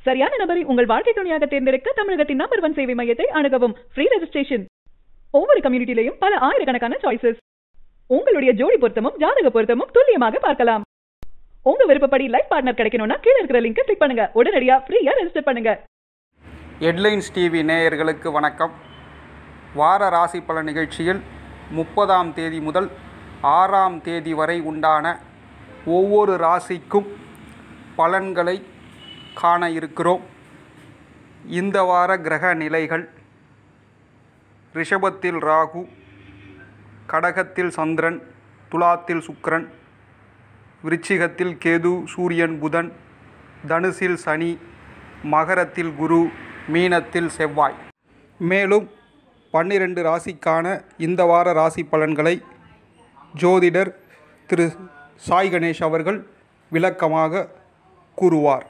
சரியான நபரை உங்கள் வாழ்க்கை துணையாக தேர்ந்தெடுக்க தமிழகத்தின் நம்பர் 1 சேவை மையத்தை அணுகவும். Free registration. ஒவ்வொரு கம்யூனிட்டிலையும் பல ஆயிரக்கணக்கான சாய்ஸஸ். உங்களுடைய ஜோடி பொருத்தமும் ஜாதக பொருத்தமும் துல்லியமாக பார்க்கலாம். உங்க விருப்பப்படி லைஃப் பார்ட்னர் கிடைக்கணும்னா கீழ இருக்கிற லிங்கை கிளிக் பண்ணுங்க. உடனடியா ஃப்ரீயா ரெஜிஸ்டர் பண்ணுங்க. ஹெட்லைன்ஸ் டிவி நேயர்களுக்கு வணக்கம். வார ராசி பலன் நிகழ்ச்சியில் 30ஆம் தேதி முதல் 6ஆம் தேதி வரை உண்டான ஒவ்வொரு ராசிக்கும் பலன்களை காண இருக்கிறோம். இந்த வார கிரக நிலைகள்: ரிஷபத்தில் ராகு, கடகத்தில் சந்திரன், துலாத்தில் சுக்கிரன், விருச்சிகத்தில் கேது, சூரியன், புதன், தனுசில் சனி, மகரத்தில் குரு, மீனத்தில் செவ்வாய். மேலும் 12 ராசிக்கான இந்த வார ராசி பலன்களை ஜோதிடர் திரு சாய் கணேஷ் அவர்கள் விளக்கமாக கூறுவார்.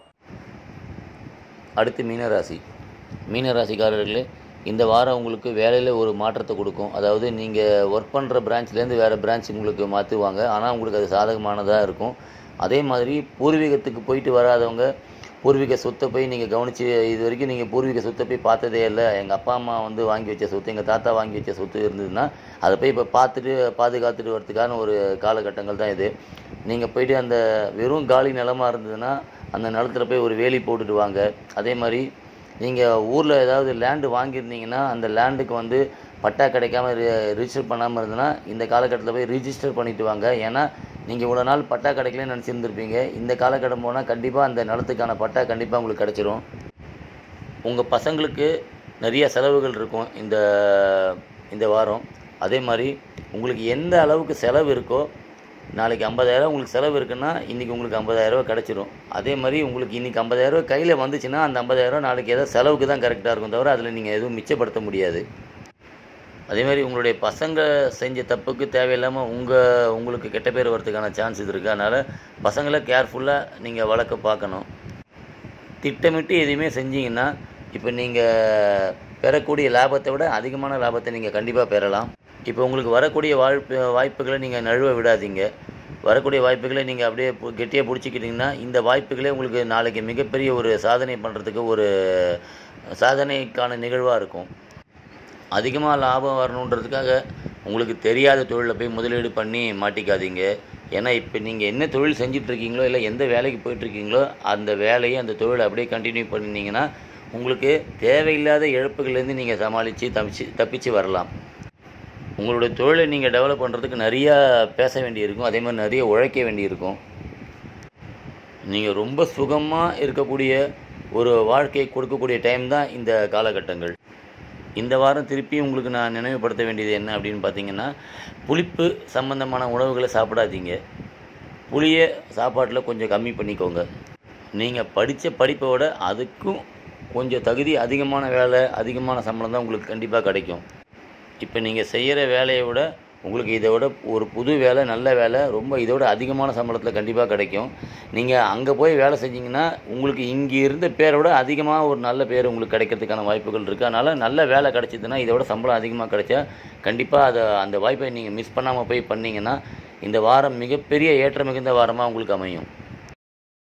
அடுத்து மீனராசிக்காரர்களே, இந்த வாரம் உங்களுக்கு வேலையில் ஒரு மாற்றத்தை கொடுக்கும். அதாவது நீங்கள் ஒர்க் பண்ணுற பிரான்ச்லேருந்து வேறு பிரான்ச் உங்களுக்கு மாற்றுவாங்க. ஆனால் உங்களுக்கு அது சாதகமானதாக இருக்கும். அதே மாதிரி பூர்வீகத்துக்கு போயிட்டு வராதவங்க பூர்வீக சொத்தை போய் நீங்கள் கவனித்து, இது வரைக்கும் நீங்கள் பூர்வீக சொத்தை போய் பார்த்ததே இல்லை, எங்கள் அப்பா அம்மா வாங்கி வச்ச சொத்து, எங்கள் தாத்தா வாங்கி வச்ச சொத்து இருந்ததுன்னா அதை போய் இப்போ பார்த்துட்டு பாதுகாத்துட்டு வரதுக்கான ஒரு காலகட்டங்கள் தான் இது. நீங்கள் போயிட்டு அந்த வெறும் காலி நிலமாக இருந்ததுன்னா அந்த நிலத்தில் போய் ஒரு வேலி போட்டுட்டு வாங்க. அதே மாதிரி நீங்கள் ஊரில் ஏதாவது லேண்டு வாங்கியிருந்தீங்கன்னா அந்த லேண்டுக்கு பட்டா கிடைக்காம ரிஜிஸ்டர் பண்ணாமல் இருந்ததுன்னா இந்த காலகட்டத்தில் போய் ரிஜிஸ்டர் பண்ணிவிட்டு வாங்க. ஏன்னா நீங்கள் இவ்வளோ நாள் பட்டா கிடைக்கலன்னு நினச்சிருந்துருப்பீங்க. இந்த காலகட்டம் போனால் கண்டிப்பாக அந்த நிலத்துக்கான பட்டா கண்டிப்பாக உங்களுக்கு கிடச்சிரும். உங்கள் பசங்களுக்கு நிறைய செலவுகள் இருக்கும் இந்த வாரம். அதே மாதிரி உங்களுக்கு எந்த அளவுக்கு செலவு இருக்கோ, நாளைக்கு 50,000 உங்களுக்கு செலவு இருக்குன்னா இன்றைக்கி உங்களுக்கு 50,000 கிடச்சிரும். அதே மாதிரி உங்களுக்கு இன்றைக்கி 50,000 கையில் வந்துச்சுன்னா அந்த 50,000 நாளைக்கு ஏதாவது செலவுக்கு தான் கரெக்டாக இருக்கும், தவிர அதில் நீங்கள் எதுவும் மிச்சப்படுத்த முடியாது. அதே மாதிரி உங்களுடைய பசங்க செஞ்ச தப்புக்கு தேவையில்லாமல் உங்களுக்கு கெட்ட பேர் வரதுக்கான சான்ஸ் இது இருக்குது. அதனால் பசங்களை கேர்ஃபுல்லாக நீங்கள் வளர்க்க பார்க்கணும். திட்டமிட்டு எதுவுமே செஞ்சீங்கன்னா இப்போ நீங்கள் பெறக்கூடிய லாபத்தை விட அதிகமான லாபத்தை நீங்கள் கண்டிப்பாக பெறலாம். இப்போ உங்களுக்கு வரக்கூடிய வாய்ப்புகளை நீங்கள் நழுவ விடாதீங்க. வரக்கூடிய வாய்ப்புகளை நீங்கள் அப்படியே கெட்டியாக பிடிச்சிக்கிட்டிங்கன்னா இந்த வாய்ப்புகளே உங்களுக்கு நாளைக்கு மிகப்பெரிய ஒரு சாதனை பண்ணுறதுக்கு ஒரு சாதனைக்கான நிகழ்வாக இருக்கும். அதிகமாக லாபம் வரணுன்றதுக்காக உங்களுக்கு தெரியாத தொழிலில் போய் முதலீடு பண்ணி மாட்டிக்காதீங்க. ஏன்னா இப்போ நீங்கள் என்ன தொழில் செஞ்சிட்ருக்கீங்களோ இல்லை எந்த வேலைக்கு போயிட்டுருக்கீங்களோ அந்த வேலையை அந்த தொழிலை அப்படியே கண்டினியூ பண்ணிங்கன்னா உங்களுக்கு தேவையில்லாத இழப்புகள்லேருந்து நீங்கள் சமாளித்து தப்பிச்சு வரலாம். உங்களுடைய தொழிலை நீங்கள் டெவலப் பண்ணுறதுக்கு நிறையா பேச வேண்டியிருக்கும். அதே மாதிரி நிறைய உழைக்க வேண்டியிருக்கும். நீங்கள் ரொம்ப சுகமாக இருக்கக்கூடிய ஒரு வாழ்க்கையை கொடுக்கக்கூடிய டைம் தான் இந்த காலகட்டங்கள். இந்த வாரம் திருப்பி உங்களுக்கு நான் நினைவுபடுத்த வேண்டியது என்ன அப்படின்னு பார்த்தீங்கன்னா, புளிப்பு சம்பந்தமான உணவுகளை சாப்பிடாதீங்க. புளியை சாப்பாட்டில் கொஞ்சம் கம்மி பண்ணிக்கோங்க. நீங்கள் படித்த படிப்பை விட அதுக்கும் கொஞ்சம் தகுதி அதிகமான வேலை, அதிகமான சம்பளம் தான் உங்களுக்கு கண்டிப்பாக கிடைக்கும். இப்போ நீங்கள் செய்கிற வேலையை விட உங்களுக்கு இதை விட ஒரு புது வேலை, நல்ல வேலை, ரொம்ப இதோட அதிகமான சம்பளத்தில் கண்டிப்பாக கிடைக்கும். நீங்கள் அங்கே போய் வேலை செஞ்சிங்கன்னா உங்களுக்கு இங்கே இருந்த பேரை விட அதிகமாக ஒரு நல்ல பேர் உங்களுக்கு கிடைக்கிறதுக்கான வாய்ப்புகள் இருக்குது. அதனால் நல்ல வேலை கிடச்சிதுன்னா இதோட சம்பளம் அதிகமாக கிடைச்சா கண்டிப்பாக அந்த வாய்ப்பை நீங்கள் மிஸ் பண்ணாமல் போய் பண்ணிங்கன்னா இந்த வாரம் மிகப்பெரிய ஏற்ற மிகுந்த வாரமாக உங்களுக்கு அமையும்.